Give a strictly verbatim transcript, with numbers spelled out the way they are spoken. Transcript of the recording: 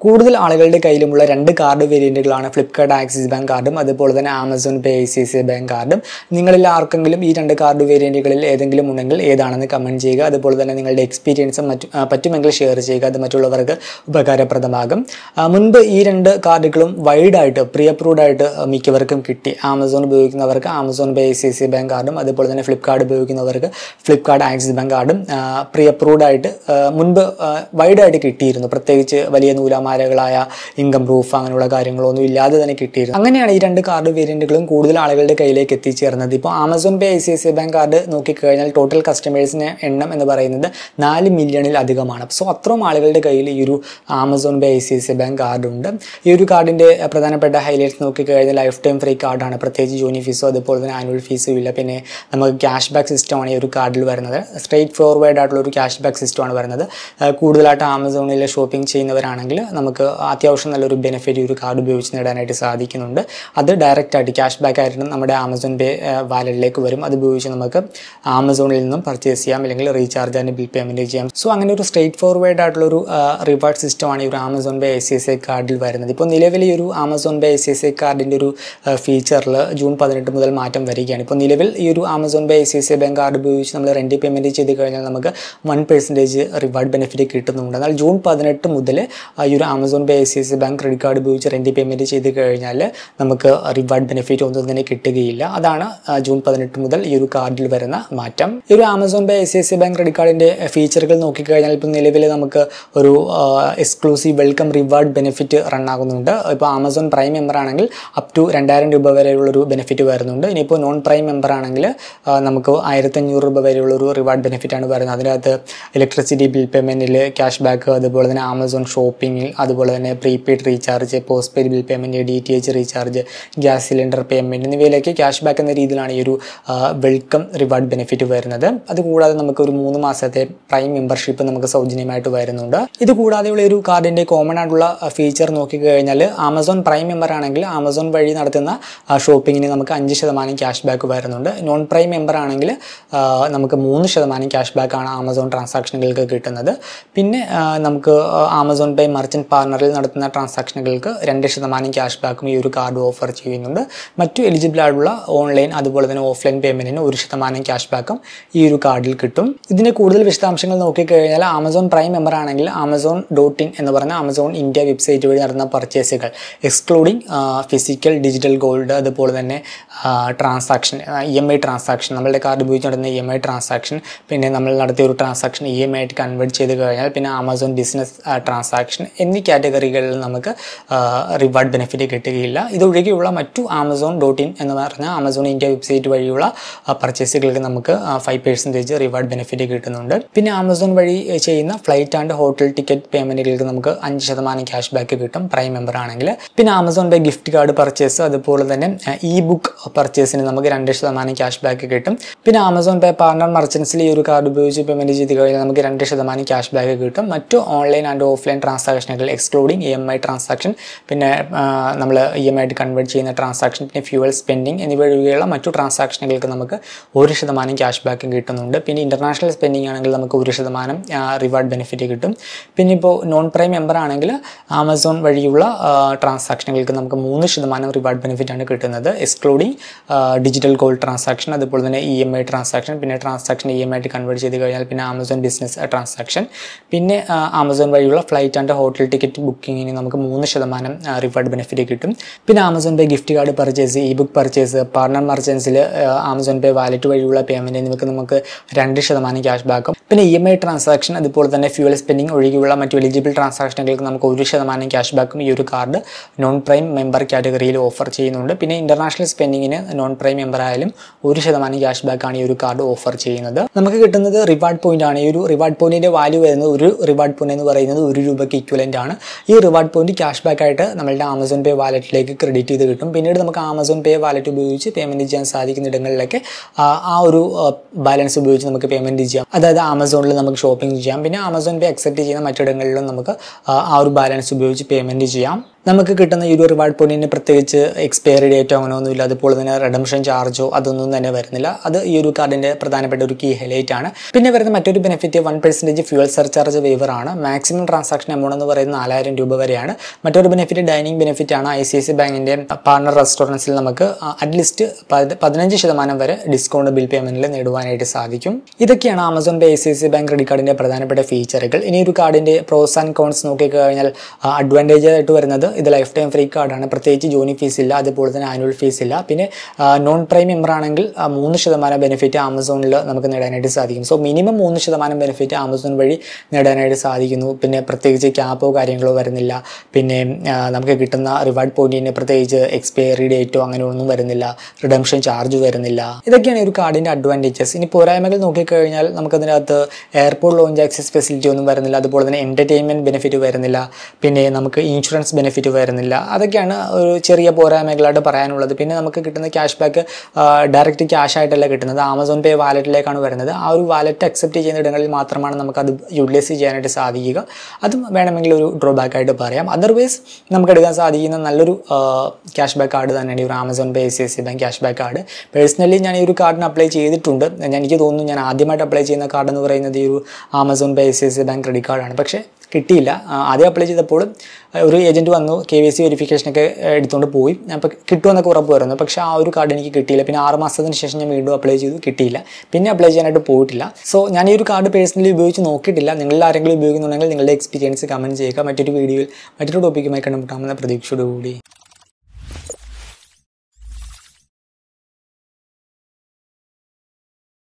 കൂടുതൽ ആളുകളുടെ കയ്യിലുമുള്ള രണ്ട് കാർഡ് വേരിയന്റുകളാണ് ഫ്ലിപ്കാർട്ട് ആക്സിസ് ബാങ്ക് കാർഡും അതുപോലെ തന്നെ Amazon pay I C I C I bank കാർഡും. നിങ്ങളിൽ ആർക്കെങ്കിലും ഈ രണ്ട് കാർഡ് വേരിയന്റുകളിൽ ഏതെങ്കിലും ഉണ്ടെങ്കിൽ ഏതാണെന്ന് കമന്റ് ചെയ്യുക. അതുപോലെ തന്നെ നിങ്ങളുടെ എക്സ്പീരിയൻസും മറ്റു പറ്റുമെങ്കിൽ ഷെയർ ചെയ്യുക. അത് മറ്റുള്ളവർക്ക് ഉപകാരപ്രദമാകും. മുൻപ് ഈ രണ്ട് കാർഡുകളും വൈഡായിട്ട് പ്രീ അപ്രൂവ്ഡ് ആയിട്ട് മിക്കവർക്കും കിട്ടി. ആമസോൺ ഉപയോഗിക്കുന്നവർക്ക് Amazon pay I C I C I bank കാർഡും അതുപോലെ തന്നെ ഫ്ലിപ്കാർട്ട് ഉപയോഗിക്കുന്നവർക്ക് ഫ്ലിപ്കാർട്ട് ആക്സിസ് ബാങ്ക് കാർഡും പ്രീ അപ്രൂവ്ഡ് ആയിട്ട് മുൻപ് വൈഡായിട്ട് കിട്ടിയിരുന്നു. പ്രത്യേകിച്ച് വലിയ നൂലാമാലകളായ ഇൻകം പ്രൂഫ് അങ്ങനെയുള്ള കാര്യങ്ങളൊന്നും ഇല്ലാതെ തന്നെ കിട്ടിയിരുന്നു. അങ്ങനെയാണ് ഈ രണ്ട് കാർഡ് വേരിയന്റുകളും കൂടുതൽ ആളുകളുടെ കയ്യിലേക്ക് എത്തിച്ചേർന്നത്. ഇപ്പോൾ Amazon pay I C I C I bank card നോക്കിക്കഴിഞ്ഞാൽ ടോട്ടൽ കസ്റ്റമേഴ്സിന്റെ എണ്ണം എന്ന് പറയുന്നത് നാല് മില്യണിൽ അധികമാണ്. സോ അത്രയും ആളുകളുടെ കയ്യിൽ ഈ ഒരു Amazon pay I C I C I bank card ഉണ്ട്. ഈ ഒരു കാർഡിന്റെ പ്രധാനപ്പെട്ട ഹൈലൈറ്റ്സ് നോക്കിക്കഴിഞ്ഞാൽ ലൈഫ് ടൈം ഫ്രീ കാർഡാണ്. പ്രത്യേകിച്ച് ജോയിനി ഫീസോ അതുപോലെ തന്നെ ആനുവൽ ഫീസും ഇല്ല. പിന്നെ നമുക്ക് ക്യാഷ് ബാക്ക് സിസ്റ്റമാണ് ഈ ഒരു കാർഡിൽ വരുന്നത്. സ്ട്രേറ്റ് ഫോർവേഡ് ആയിട്ടുള്ള ഒരു ക്യാഷ് ബാക്ക് സിസ്റ്റമാണ് വരുന്നത്. കൂടുതലായിട്ട് ആമസോണിൽ ഷോപ്പിംഗ് ചെയ്യുന്നവരാണെങ്കിൽ നമുക്ക് അത്യാവശ്യം നല്ലൊരു ബെനിഫിറ്റ് ഈ ഒരു കാർഡ് ഉപയോഗിച്ച് നേടാനായിട്ട് സാധിക്കുന്നുണ്ട്. അത് ഡയറക്റ്റ് ആയിട്ട് ക്യാഷ് ബാക്ക് ആയിട്ട് നമ്മുടെ ആമസോൺ പേ വാലറ്റിലേക്ക് വരും. അത് ഉപയോഗിച്ച് നമുക്ക് ആമസോണിൽ നിന്നും പർച്ചേസ് ചെയ്യാം, അല്ലെങ്കിൽ റീചാർജ് ആൻഡ് ബിൽ പേയ്മെന്റ് ചെയ്യാം. സോ അങ്ങനെ ഒരു സ്ട്രേറ്റ് ഫോർവേഡ് ആയിട്ടുള്ള ഒരു റിവാർഡ് സിസ്റ്റമാണ് ഈ ഒരു Amazon pay I C I C I കാർഡിൽ വരുന്നത്. ഇപ്പോൾ നിലവിൽ ഈ ഒരു Amazon pay I C I C I കാർഡിൻ്റെ ഒരു ഫീച്ചറിൽ ജൂൺ പതിനെട്ട് മുതൽ മാറ്റം വരികയാണ്. ഇപ്പോൾ നിലവിൽ ഈ ഒരു Amazon pay I C I C I bank card ഉപയോഗിച്ച് നമ്മൾ റെന്റ് പേയ്മെന്റ് ചെയ്ത് കഴിഞ്ഞാൽ നമുക്ക് വൺ പെർസെൻറ്റേജ് റിവാർഡ് ബെനിഫിറ്റ് കിട്ടുന്നുണ്ട്. എന്നാൽ ജൂൺ പതിനെട്ട് മുതൽ ഈ ഒരു Amazon pay I C I C I bank credit card ഉപയോഗിച്ച് റെന്റ് പേയ്മെന്റ് ചെയ്ത് കഴിഞ്ഞാൽ നമുക്ക് റിവാർഡ് ബെനിഫിറ്റ് ഒന്നും തന്നെ കിട്ടുകയില്ല. അതാണ് ജൂൺ പതിനെട്ട് മുതൽ ഈ ഒരു കാർഡിൽ വരുന്ന മാറ്റം. ഈ ഒരു Amazon pay I C I C I bank credit കാർഡിന്റെ ഫീച്ചറുകൾ നോക്കിക്കഴിഞ്ഞാൽ ഇപ്പോൾ നിലവിൽ നമുക്ക് ഒരു exclusive welcome reward benefit run ആകുന്നുണ്ട്. ഇപ്പോൾ ആമസോൺ പ്രൈം മെമ്പർ ആണെങ്കിൽ അപ് ടു രണ്ടായിരം രൂപ വരെയുള്ളൊരു ബെനിഫിറ്റ് വരുന്നുണ്ട്. ഇനിയിപ്പോൾ നോൺ പ്രൈം മെമ്പർ ആണെങ്കിൽ നമുക്ക് ആയിരത്തഞ്ഞൂറ് രൂപ വരെയുള്ളൊരു റിവാർഡ് ബെനിഫിറ്റ് ആണ് വരുന്നത്. അതിനകത്ത് ഇലക്ട്രിസിറ്റി ബിൽ പേയ്മെന്റിൽ ക്യാഷ് ബാക്ക്, അതുപോലെ തന്നെ ആമസോൺ ഷോപ്പിംഗിൽ, അതുപോലെ തന്നെ prepaid recharge, post paid bill payment, D T H recharge, gas cylinder payment എന്നിവയിലേക്ക് ക്യാഷ് ബാക്ക് എന്ന രീതിയിലാണ് ഈ ഒരു വെൽക്കം റിവാർഡ് ബെനിഫിറ്റ് വരുന്നത്. അതുകൂടാതെ നമുക്ക് ഒരു മൂന്ന് മാസത്തെ പ്രൈം മെമ്പർഷിപ്പ് നമുക്ക് സൗജന്യമായിട്ട് വരുന്നുണ്ട്. ഇത് കൂടാതെയുള്ള ഒരു കാർഡിന്റെ കോമൺ ആയിട്ടുള്ള ഫീച്ചർ നോക്കിക്കഴിഞ്ഞാൽ ആമസോൺ പ്രൈം മെമ്പർ ആണെങ്കിൽ ആമസോൺ വഴി നടത്തുന്ന ഷോപ്പിങ്ങിന് നമുക്ക് അഞ്ച് ശതമാനം ക്യാഷ് ബാക്ക് വരുന്നുണ്ട്. നോൺ പ്രൈം മെമ്പർ ആണെങ്കിൽ നമുക്ക് മൂന്ന് ശതമാനം ക്യാഷ് ബാക്ക് ആണ് ആമസോൺ ട്രാൻസാക്ഷനുകൾക്ക് കിട്ടുന്നത്. പിന്നെ നമുക്ക് ആമസോൺ പേ മർച്ചന്റ് പാർട്ണറിൽ നടത്തുന്ന ട്രാൻസാക്ഷനുകൾക്ക് രണ്ട് ശതമാനം ക്യാഷ് ബാക്കും ഈ ഒരു കാർഡ് ഓഫർ ചെയ്യുന്നുണ്ട്. മറ്റു എലിജിബിൾ ആയിട്ടുള്ള ഓൺലൈൻ അതുപോലെ തന്നെ ഓഫ്ലൈൻ പേയ്മെന്റിന് ഒരു ശതമാനം ക്യാഷ് ബാക്കും ഈ ഒരു കാർഡിൽ കിട്ടും. ഇതിന്റെ കൂടുതൽ വിശദാംശങ്ങൾ നോക്കിക്കഴിഞ്ഞാൽ ആമസോൺ പ്രൈം മെമ്പർ ആണെങ്കിൽ ആമസോൺ ഡോട്ട് ഇൻ എന്ന് പറഞ്ഞ ആമസോൺ ഇന്ത്യ വെബ്സൈറ്റ് വഴി നടന്ന പർച്ചേസുകൾ എക്സ്ക്ലൂഡിങ് ഫിസിക്കൽ ഡിജിറ്റൽ ഗോൾഡ്, അതുപോലെ തന്നെ transaction E M I transaction, നമ്മളുടെ കാർഡ് ഉപയോഗിച്ച് നടത്തുന്ന ഇ എം ഐ ട്രാൻസാക്ഷൻ, പിന്നെ നമ്മൾ നടത്തിയ ഒരു ട്രാൻസാക്ഷൻ ഇ എം ഐ ആയിട്ട് കൺവേർട്ട് ചെയ്ത് കഴിഞ്ഞാൽ പിന്നെ ആമസോൺ ബിസിനസ് ട്രാൻസാക്ഷൻ എന്നീ കാറ്റഗറികളിൽ നമുക്ക് റിവാർഡ് ബെനിഫിറ്റ് കിട്ടുകയില്ല. ഇതൊഴികെയുള്ള മറ്റു ആമസോൺ ഡോട്ട് ഇൻ എന്ന് പറഞ്ഞ ആമസോൺ ഇന്ത്യ വെബ്സൈറ്റ് വഴിയുള്ള പർച്ചേസുകൾക്ക് നമുക്ക് ഫൈവ് പെർസെൻറ്റേജ് റിവാർഡ് ബെനിഫിറ്റ് കിട്ടുന്നുണ്ട്. പിന്നെ ആമസോൺ വഴി ചെയ്യുന്ന ഫ്ലൈറ്റ് ആൻഡ് ഹോട്ടൽ ടിക്കറ്റ് പേയ്മെന്റുകൾക്ക് നമുക്ക് അഞ്ച് ശതമാനം ക്യാഷ് ബാക്ക് കിട്ടും പ്രൈം മെമ്പർ ആണെങ്കിൽ. പിന്നെ Amazon pay gift card purchase, അതുപോലെ തന്നെ ഇ ബുക്ക് പർച്ചേസിന് നമുക്ക് രണ്ട് ശതമാനം ക്യാഷ് ബാക്ക് കിട്ടും. പിന്നെ ആമസോൺ പേ പാർട്ണർ മർച്ചൻസിൽ ഈ ഒരു കാർഡ് ഉപയോഗിച്ച് പേയ്മെന്റ് ചെയ്ത് കഴിഞ്ഞാൽ നമുക്ക് രണ്ട് ശതമാനം ക്യാഷ് ബാക്ക് കിട്ടും. മറ്റു ഓൺലൈൻ ആൻഡ് ഓഫ്ലൈൻ ട്രാൻസാക്ഷനുകൾ excluding E M I transaction, പിന്നെ നമ്മൾ ഇ എം ഐ ആയിട്ട് കൺവേർട്ട് ചെയ്യുന്ന ട്രാൻസാക്ഷൻ, പിന്നെ ഫ്യൂവൽ സ്പെൻഡിങ് എന്നിവ ഒഴികെയുള്ള മറ്റു ട്രാൻസാക്ഷനുകൾക്ക് നമുക്ക് ഒരു ശതമാനം ക്യാഷ് ബാക്കും കിട്ടുന്നുണ്ട്. പിന്നെ ഇന്റർനാഷണൽ സ്പെൻഡിങ് ആണെങ്കിൽ നമുക്ക് ഒരു ശതമാനം റിവാർഡ് ബെനിഫിറ്റ് കിട്ടും. പിന്നെ ഇപ്പോൾ നോൺ പ്രൈം മെമ്പർ ആണെങ്കിൽ ആമസോൺ വഴിയുള്ള ട്രാൻസാക്ഷനുകൾക്ക് നമുക്ക് മൂന്ന് ശതമാനം റിവാർഡ് ബെനിഫിറ്റ് ആണ് കിട്ടുന്നത്. എക്സ്ക്ലൂഡിങ് ഡിജിറ്റൽ ഗോൾഡ് ട്രാൻസാക്ഷൻ, അതുപോലെ തന്നെ ഇ എം ഐ ട്രാൻസാക്ഷൻ, പിന്നെ ട്രാൻസാക്ഷൻ ഇ എം ഐ ആയിട്ട് കൺവേർട്ട് ചെയ്ത് കഴിഞ്ഞാൽ പിന്നെ ആമസോൺ ബിസിനസ് ട്രാൻസാക്ഷൻ, പിന്നെ ആമസോൺ വഴിയുള്ള ഫ്ലൈറ്റ് ആൻഡ് ഹോട്ടൽ ടിക്കറ്റ് ബുക്കിങ്ങിന് നമുക്ക് മൂന്ന് ശതമാനം റിവാർഡ് ബെനിഫിറ്റ് കിട്ടും. പിന്നെ Amazon pay gift card purchase, E book purchase, partner മർച്ചൻസിൽ ആമസോൺ പേ വാലറ്റ് വഴിയുള്ള പേയ്മെന്റ് എന്നിവയ്ക്ക് നമുക്ക് രണ്ട് ശതമാനം ക്യാഷ് ബാക്കും. പിന്നെ ഇ എം ഐ ട്രാൻസാക്ഷൻ, അതുപോലെ തന്നെ ഫ്യൂവൽ സ്പെൻഡിങ് ഒഴികെയുള്ള മറ്റു എലിജിബിൾ ട്രാൻസാക്ഷനുകൾക്ക് നമുക്ക് ഒരു ശതമാനം ക്യാഷ് ബാക്കും ഈ ഒരു കാർഡ് നോൺ പ്രൈം മെമ്പർ കാറ്റഗറിയിൽ ഓഫർ ചെയ്യുന്നുണ്ട്. പിന്നെ ഇന്റർനാഷണൽ സ്പെൻഡിങ്ങിന് നോൺ പ്രൈം മെമ്പർ ആയാലും ഒരു ശതമാനം ക്യാഷ് ബാക്കാണ് ഈ ഒരു കാർഡ് ഓഫർ ചെയ്യുന്നത്. നമുക്ക് കിട്ടുന്നത് റിവാർഡ് പോയിന്റ് ആണ്. ഈ ഒരു റിവാർഡ് പോയിന്റിന്റെ വാല്യൂ വരുന്നത് ഒരു റിവാർഡ് പോയിന്റ് എന്ന് പറയുന്നത് ഒരു രൂപയ്ക്ക് ഇക്വലന്റ് ആണ്. ഈ റിവാർഡ് പോയിന്റ് ക്യാഷ് ബാക്ക് ആയിട്ട് നമ്മളുടെ ആമസോൺ പേ വാലറ്റിലേക്ക് ക്രെഡിറ്റ് ചെയ്ത് കിട്ടും. പിന്നീട് നമുക്ക് ആമസോൺ പേ വാലറ്റ് ഉപയോഗിച്ച് പേയ്മെന്റ് ചെയ്യാൻ സാധിക്കുന്ന ഇടങ്ങളിലൊക്കെ ആ ഒരു ബാലൻസ് ഉപയോഗിച്ച് നമുക്ക് പേയ്മെന്റ് ചെയ്യാം. അതായത് ആമസോണിൽ നമുക്ക് ഷോപ്പിംഗ് ചെയ്യാം. പിന്നെ ആമസോൺ പേ അക്സെപ്റ്റ് ചെയ്യുന്ന മറ്റിടങ്ങളിലും നമുക്ക് ആ ഒരു ബാലൻസ് ഉപയോഗിച്ച് പേയ്മെന്റ് ചെയ്യാം. നമുക്ക് കിട്ടുന്ന ഈ ഒരു റിവാർഡ് പോയിന്റിന് പ്രത്യേകിച്ച് എക്സ്പയറി ഡേറ്റോ അങ്ങനെ ഒന്നുമില്ല. അതുപോലെ തന്നെ റിഡംഷൻ ചാർജോ അതൊന്നും തന്നെ വരുന്നില്ല. അത് ഈ ഒരു കാർഡിൻ്റെ പ്രധാനപ്പെട്ട ഒരു കീ ഹൈലൈറ്റ് ആണ്. പിന്നെ വരുന്ന മറ്റൊരു benefit one percentage fuel surcharge waiver ആണ്. മാക്സിമം ട്രാൻസാക്ഷൻ എമൗണ്ട് എന്ന് പറയുന്നത് നാലായിരം രൂപ വരെയാണ്. മറ്റൊരു ബെനിഫിറ്റ് ഡൈനിങ് ബെനിഫിറ്റ് ആണ്. ഐ സി ഐ സി ബാങ്കിൻ്റെ പാർട്ണർ റെസ്റ്റോറൻറ്റ്സിൽ നമുക്ക് അറ്റ്ലീസ്റ്റ് പതിനഞ്ച് ശതമാനം വരെ ഡിസ്കൗണ്ട് ബിൽ പേയ്മെൻറ്റിൽ നേടുവാനായിട്ട് സാധിക്കും. ഇതൊക്കെയാണ് Amazon pay I C I C bank credit കാർഡിൻ്റെ പ്രധാനപ്പെട്ട ഫീച്ചറുകൾ. ഇനി ഒരു കാർഡിൻ്റെ പ്രോസ് ആൻഡ് കോൺസ് നോക്കിക്കഴിഞ്ഞാൽ അഡ്വാൻറ്റേജ് ആയിട്ട് വരുന്നത് ഇത് ലൈഫ് ടൈം ഫ്രീ കാർഡാണ്. പ്രത്യേകിച്ച് ജോയിനിങ് ഫീസ് ഇല്ല, അതുപോലെ തന്നെ ആനുവൽ ഫീസ് ഇല്ല. പിന്നെ നോൺ പ്രൈം മെമ്പർ ആണെങ്കിൽ മൂന്ന് ശതമാനം ബെനിഫിറ്റ് ആമസോണിൽ നമുക്ക് നേടാനായിട്ട് സാധിക്കും. സോ മിനിമം മൂന്ന് ശതമാനം ബെനിഫിറ്റ് ആമസോൺ വഴി നേടാനായിട്ട് സാധിക്കുന്നു. പിന്നെ പ്രത്യേകിച്ച് ക്യാപ്പോ കാര്യങ്ങളോ വരുന്നില്ല. പിന്നെ നമുക്ക് കിട്ടുന്ന റിവാർഡ് പോയിന്റിന് പ്രത്യേകിച്ച് എക്സ്പയറി ഡേറ്റോ അങ്ങനെ ഒന്നും വരുന്നില്ല. റിഡംഷൻ ചാർജ് വരുന്നില്ല. ഇതൊക്കെയാണ് ഒരു കാർഡിൻ്റെ അഡ്വാൻറ്റേജസ്. ഇനി പോരായ്മകൾ നോക്കിക്കഴിഞ്ഞാൽ നമുക്കതിനകത്ത് എയർപോർട്ട് ലോഞ്ച് ആക്സസ് ഫെസിലിറ്റി ഒന്നും വരുന്നില്ല. അതുപോലെ തന്നെ എൻ്റർടൈൻമെൻറ്റ് ബെനിഫിറ്റ് വരുന്നില്ല. പിന്നെ നമുക്ക് ഇൻഷുറൻസ് ബെനിഫിറ്റ് വരുന്നില്ല. അതൊക്കെയാണ് ഒരു ചെറിയ പോരായ്മകളായിട്ട് പറയാനുള്ളത്. പിന്നെ നമുക്ക് കിട്ടുന്ന ക്യാഷ് ബാക്ക് ഡയറക്റ്റ് ക്യാഷ് ആയിട്ടല്ല കിട്ടുന്നത്, ആമസോൺ പേ വാലറ്റിലേക്കാണ് വരുന്നത്. ആ ഒരു വാലറ്റ് അക്സെപ്റ്റ് ചെയ്യുന്ന ഇടങ്ങളിൽ മാത്രമാണ് നമുക്കത് യൂട്ടിലൈസ് ചെയ്യാനായിട്ട് സാധിക്കുക. അതും വേണമെങ്കിൽ ഒരു ഡ്രോബാക്ക് ആയിട്ട് പറയാം. അതർവൈസ് നമുക്ക് എടുക്കാൻ സാധിക്കുന്ന നല്ലൊരു ക്യാഷ് ബാക്ക് കാർഡ് തന്നെയാണ് ഈ ഒരു Amazon pay I C I C bank cash back card. Personally ഞാൻ ഈ ഒരു കാർഡിന് അപ്ലൈ ചെയ്തിട്ടുണ്ട്. എനിക്ക് തോന്നുന്നു ഞാൻ ആദ്യമായിട്ട് അപ്ലൈ ചെയ്യുന്ന കാർഡ് എന്ന് പറയുന്നത് ഈ ഒരു Amazon pay I C I C bank credit കാർഡാണ്. പക്ഷേ കിട്ടിയില്ല. ആദ്യം അപ്ലൈ ചെയ്തപ്പോൾ ഒരു ഏജൻറ്റ് വന്നു, കെ വൈ സി വെരിഫിക്കേഷനൊക്കെ എടുത്തുകൊണ്ട് പോയി. അപ്പോൾ കിട്ടുമെന്നൊക്കെ ഉറപ്പ് വരുന്നു. പക്ഷേ ആ ഒരു കാർഡ് എനിക്ക് കിട്ടിയില്ല. പിന്നെ ആറ് മാസത്തിന് ശേഷം ഞാൻ വീണ്ടും അപ്ലൈ ചെയ്തു, കിട്ടിയില്ല. പിന്നെ അപ്ലൈ ചെയ്യാനായിട്ട് പോയിട്ടില്ല. സോ ഞാൻ ഈ ഒരു കാർഡ് പേഴ്സണലി ഉപയോഗിച്ച് നോക്കിയിട്ടില്ല. നിങ്ങളിൽ ആരെങ്കിലും ഉപയോഗിക്കുന്നുണ്ടെങ്കിൽ നിങ്ങളുടെ എക്സ്പീരിയൻസ് കമൻറ്റ് ചെയ്യുക. മറ്റൊരു വീഡിയോയിൽ മറ്റൊരു ടോപ്പിക്കുമായി കണ്ടുമുട്ടാമെന്ന പ്രതീക്ഷയോടുകൂടി.